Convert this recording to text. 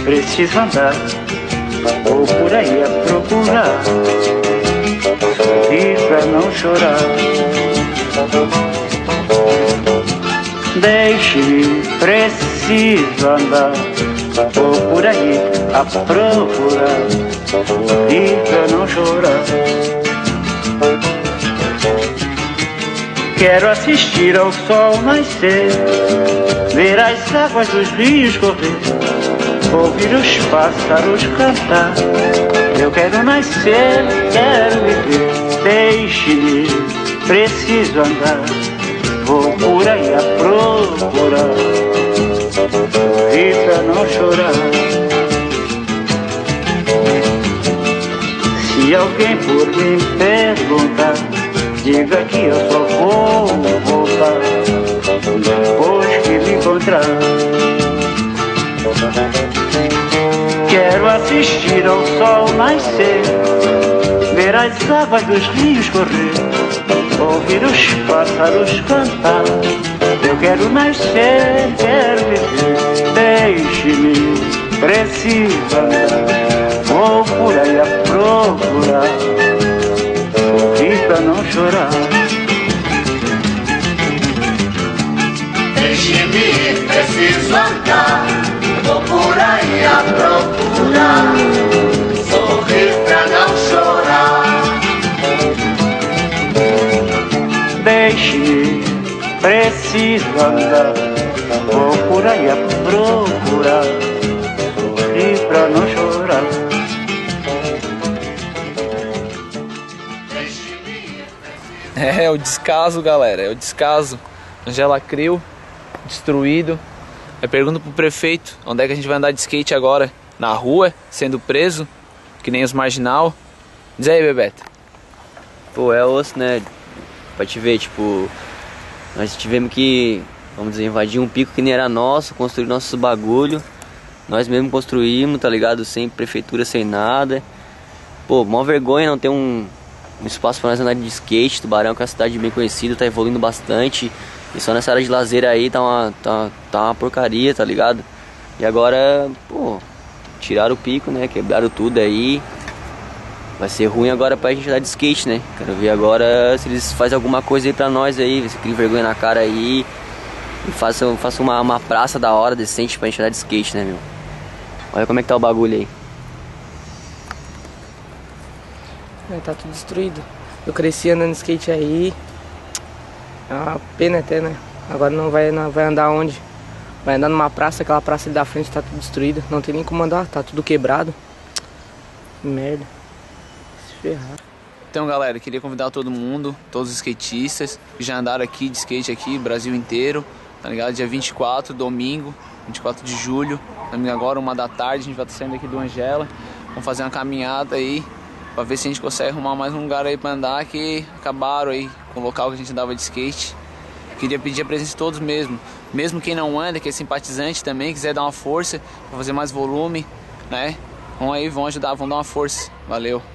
preciso andar, vou por aí a procurar, sorrir pra não chorar. Deixe-me, preciso andar, vou por aí a procurar, sorrir pra não chorar. Quero assistir ao sol nascer, ver as águas dos rios correr, ouvir os pássaros cantar. Eu quero nascer, quero viver. Deixe-me, preciso andar, vou por aí a procurar, sorrir pra não chorar. Se alguém por me perguntar, diga que eu só vou voltar depois que me encontrar. Quero assistir ao sol nascer, ver as águas dos rios correr, ouvir os pássaros cantar. Eu quero nascer, quero viver. Deixe-me, preciso andar, vou por aí a procurar, sorrir pra não chorar. Deixe-me, preciso andar, vou por aí a procurar, sorrir pra não chorar. Deixe-me, preciso andar, vou por aí a procurar, sorrir pra não chorar. É o descaso, galera, é o descaso. Angela Creu, destruído. Eu pergunto pro prefeito onde é que a gente vai andar de skate agora. Na rua, sendo preso, que nem os marginal. Diz aí, Bebeto. Pô, é osso, né? Pra te ver, tipo, nós tivemos que, vamos dizer, invadir um pico que nem era nosso, construir nossos bagulho. Nós mesmos construímos, tá ligado? Sem prefeitura, sem nada. Pô, mó vergonha não ter um espaço pra nós andar de skate. Tubarão, que é uma cidade bem conhecida, tá evoluindo bastante. E só nessa área de lazer aí tá uma porcaria, tá ligado? E agora, pô, tiraram o pico, né? Quebraram tudo aí. Vai ser ruim agora pra gente andar de skate, né? Quero ver agora se eles fazem alguma coisa aí pra nós aí. Se criem vergonha na cara aí. E façam uma praça da hora, decente pra gente andar de skate, né, meu? Olha como é que tá o bagulho aí. Tá tudo destruído. Eu cresci andando de skate aí. É uma pena até, né? Agora não vai andar onde? Vai andar numa praça, aquela praça ali da frente tá tudo destruída. Não tem nem como andar, tá tudo quebrado. Merda. Se ferrar. Então, galera, queria convidar todo mundo, todos os skatistas que já andaram aqui de skate aqui, Brasil inteiro, tá ligado? Dia 24, domingo, 24 de julho, agora 1 da tarde, a gente vai estar saindo aqui do Angela. Vamos fazer uma caminhada aí, pra ver se a gente consegue arrumar mais um lugar aí pra andar, que acabaram aí com o local que a gente andava de skate. Queria pedir a presença de todos mesmo quem não anda, que é simpatizante também, quiser dar uma força pra fazer mais volume, né? Vão aí, vão ajudar, vão dar uma força. Valeu!